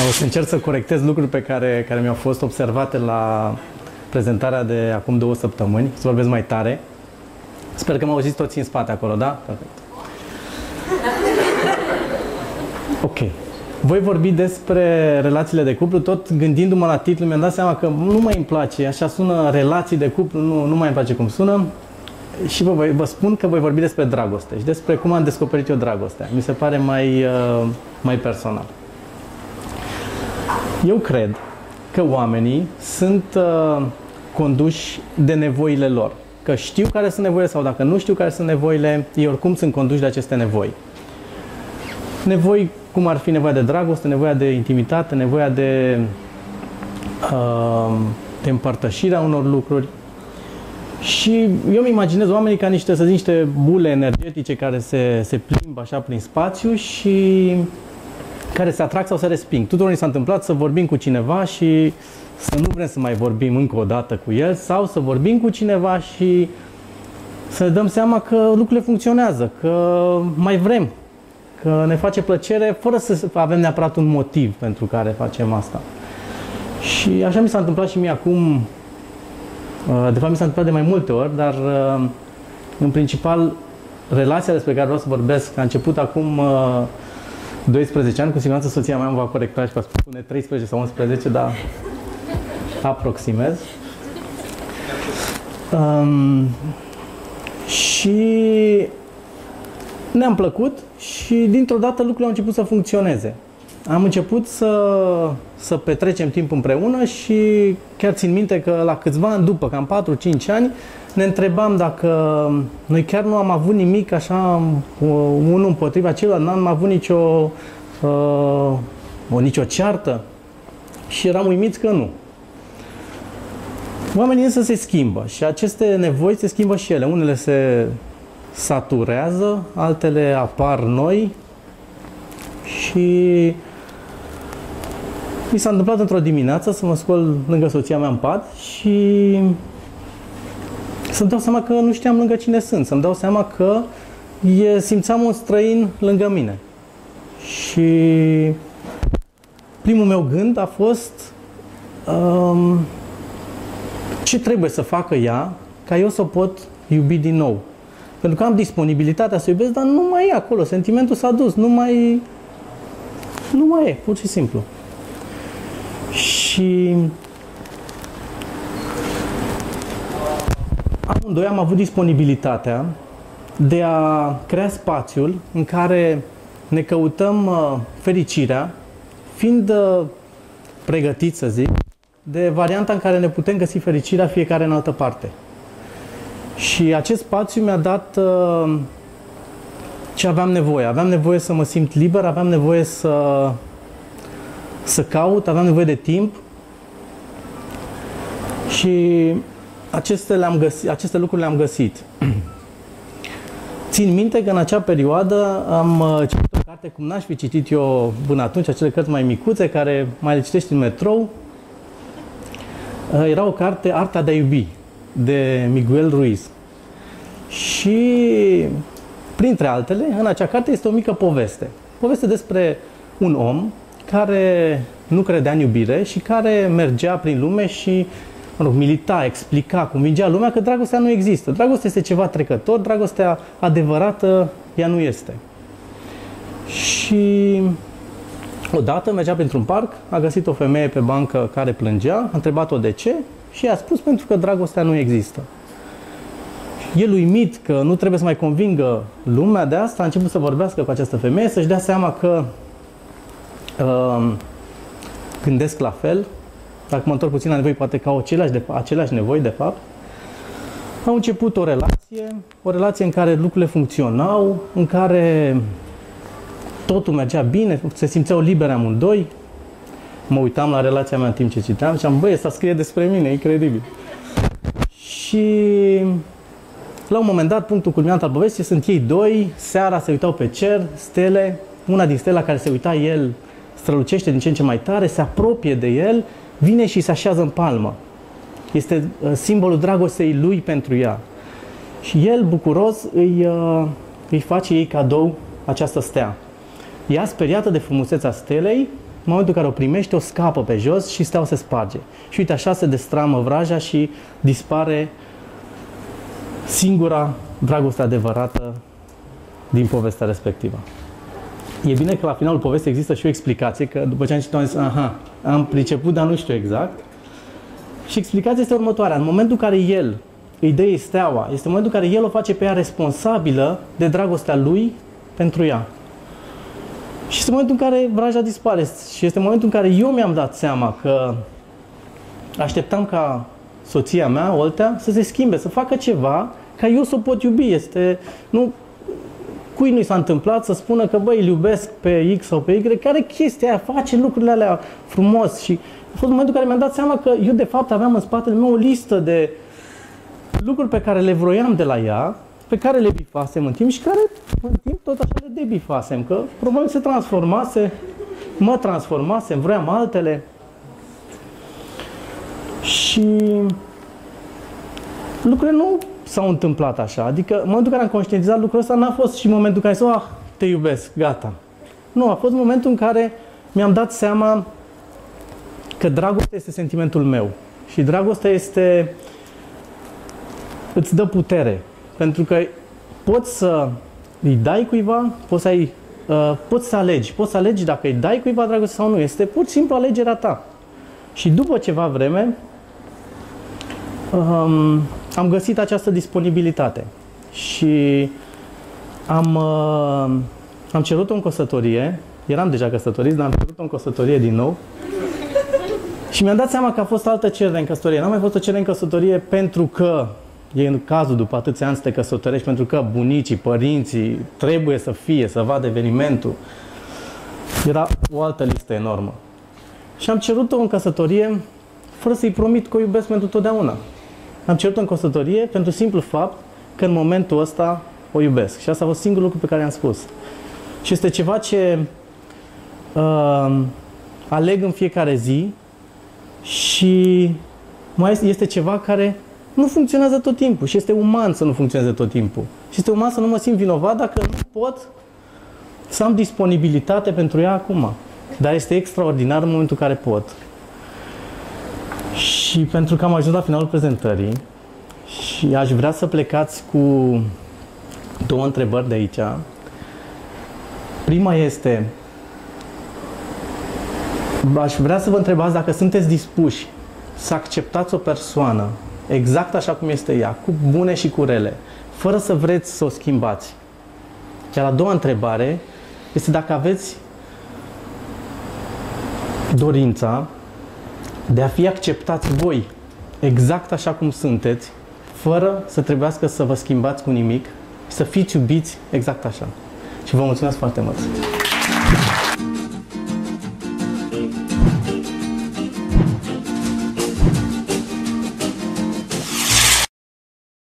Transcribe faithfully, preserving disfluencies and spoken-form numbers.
O să încerc să corectez lucruri pe care, care mi-au fost observate la prezentarea de acum două săptămâni. Să vorbesc mai tare. Sper că mă auziți toți în spate acolo, da? Perfect. Ok. Voi vorbi despre relațiile de cuplu, tot gândindu-mă la titlu, mi-am dat seama că nu mai îmi place, așa sună relații de cuplu, nu, nu mai îmi place cum sună. Și vă, vă spun că voi vorbi despre dragoste și despre cum am descoperit eu dragostea. Mi se pare mai, mai personal. Eu cred că oamenii sunt uh, conduși de nevoile lor. Că știu care sunt nevoile sau dacă nu știu care sunt nevoile, ei oricum sunt conduși de aceste nevoi. Nevoi cum ar fi nevoia de dragoste, nevoia de intimitate, nevoia de, uh, de împărtășirea unor lucruri. Și eu îmi imaginez oamenii ca niște, să zic, niște bule energetice care se, se plimbă așa prin spațiu și care se atrag sau se resping. Tuturor ni s-a întâmplat să vorbim cu cineva și să nu vrem să mai vorbim încă o dată cu el sau să vorbim cu cineva și să ne dăm seama că lucrurile funcționează, că mai vrem, că ne face plăcere fără să avem neapărat un motiv pentru care facem asta. Și așa mi s-a întâmplat și mie acum, de fapt mi s-a întâmplat de mai multe ori, dar în principal relația despre care vreau să vorbesc a început acum doisprezece ani, cu siguranță soția mea îmi va corecta și va spune treisprezece sau unsprezece, dar aproximez. Um, și ne-am plăcut și dintr-o dată lucrurile au început să funcționeze. Am început să, să petrecem timp împreună și chiar țin minte că la câțiva ani după, cam patru cinci ani, ne întrebam dacă noi chiar nu am avut nimic așa unul împotriva celuilalt, n-am avut nicio, uh, o, nicio ceartă și eram uimiți că nu. Oamenii însă se schimbă și aceste nevoi se schimbă și ele. Unele se saturează, altele apar noi și mi s-a întâmplat într-o dimineață să mă scol lângă soția mea în pat și să-mi dau seama că nu știam lângă cine sunt, să-mi dau seama că e, simțeam un străin lângă mine. Și primul meu gând a fost um, ce trebuie să facă ea ca eu să o pot iubi din nou. Pentru că am disponibilitatea să iubesc, dar nu mai e acolo, sentimentul s-a dus, nu mai, nu mai e, pur și simplu. Și amândoi am avut disponibilitatea de a crea spațiul în care ne căutăm uh, fericirea, fiind uh, pregătiți, să zic, de varianta în care ne putem găsi fericirea fiecare în altă parte. Și acest spațiu mi-a dat uh, ce aveam nevoie. Aveam nevoie să mă simt liber, aveam nevoie să, să caut, aveam nevoie de timp. Și aceste, le-am găsit, aceste lucruri le-am găsit. Țin minte că în acea perioadă am citit o carte, cum n-aș fi citit eu până atunci, acele cărți mai micuțe, care mai le citești în metrou. Era o carte, Arta de a iubi, de Miguel Ruiz. Și, printre altele, în acea carte este o mică poveste. Poveste despre un om care nu credea în iubire și care mergea prin lume și, mă rog, milita, explica, convingea lumea că dragostea nu există. Dragostea este ceva trecător, dragostea adevărată ea nu este. Și odată mergea printr-un parc, a găsit o femeie pe bancă care plângea, a întrebat-o de ce și i-a spus pentru că dragostea nu există. El, uimit că nu trebuie să mai convingă lumea de asta, a început să vorbească cu această femeie, să-și dea seama că uh, gândesc la fel. Dacă mă întorc puțin la nevoi, poate că au aceleași, de, aceleași nevoi, de fapt. Au început o relație, o relație în care lucrurile funcționau, în care totul mergea bine, se simțeau liberi amândoi. Mă uitam la relația mea în timp ce citeam și am, băi, asta scrie despre mine, incredibil. Și la un moment dat, punctul culminant al poveștii, sunt ei doi, seara se uitau pe cer, stele, una din stele la care se uita el strălucește din ce în ce mai tare, se apropie de el, vine și se așează în palmă. Este simbolul dragostei lui pentru ea. Și el, bucuros, îi, îi face ei cadou această stea. Ea, speriată de frumusețea stelei, în momentul în care o primește, o scapă pe jos și steaua se sparge. Și uite, așa se destramă vraja și dispare singura dragoste adevărată din povestea respectivă. E bine că la finalul povestii există și o explicație, că după ce am citit am zis, aha, am priceput, dar nu știu exact. Și explicația este următoarea. În momentul în care el îi dă ei steaua, este momentul în care el o face pe ea responsabilă de dragostea lui pentru ea. Și este momentul în care vraja dispare. Și este momentul în care eu mi-am dat seama că așteptam ca soția mea, Oltea, să se schimbe, să facă ceva ca eu să o pot iubi. Este, nu, cui nu i s-a întâmplat să spună că, băi, îl iubesc pe X sau pe Y, care chestia aia, face lucrurile alea frumos. Și a fost momentul în care mi-am dat seama că eu, de fapt, aveam în spatele meu o listă de lucruri pe care le vroiam de la ea, pe care le bifasem în timp și care, în timp, tot așa le debifasem, că probabil se transformase, mă transformasem, vroiam altele. Și lucrurile nu s-au întâmplat așa. Adică, în momentul în care am conștientizat lucrul ăsta, n-a fost și momentul în care să, ah, te iubesc, gata. Nu, a fost momentul în care mi-am dat seama că dragostea este sentimentul meu. Și dragostea este, îți dă putere. Pentru că poți să îi dai cuiva, poți să, ai, uh, poți să alegi. Poți să alegi dacă îi dai cuiva dragoste sau nu. Este pur și simplu alegerea ta. Și după ceva vreme, um, am găsit această disponibilitate. Și am, uh, am cerut-o în căsătorie. Eram deja căsătoriți, dar am cerut-o în căsătorie din nou. Și mi-am dat seama că a fost altă cerere în căsătorie. N-am mai fost o cerere în căsătorie pentru că e în cazul după atâția ani să te căsătorești, pentru că bunicii, părinții trebuie să fie, să vadă evenimentul. Era o altă listă enormă. Și am cerut-o în căsătorie fără să-i promit că o iubesc pentru totdeauna. Am cerut-o în căsătorie pentru simplu fapt că în momentul ăsta o iubesc. Și asta a fost singurul lucru pe care am spus. Și este ceva ce uh, aleg în fiecare zi și mai este ceva care nu funcționează tot timpul și este uman să nu funcționeze tot timpul. Și este uman să nu mă simt vinovat dacă nu pot să am disponibilitate pentru ea acum. Dar este extraordinar în momentul în care pot. Și pentru că am ajuns la finalul prezentării și aș vrea să plecați cu două întrebări de aici. Prima este, aș vrea să vă întrebați dacă sunteți dispuși să acceptați o persoană exact așa cum este ea, cu bune și cu rele, fără să vreți să o schimbați. Iar a doua întrebare este dacă aveți dorința de a fi acceptați voi exact așa cum sunteți, fără să trebuiască să vă schimbați cu nimic, să fiți iubiți exact așa. Și vă mulțumesc foarte mult!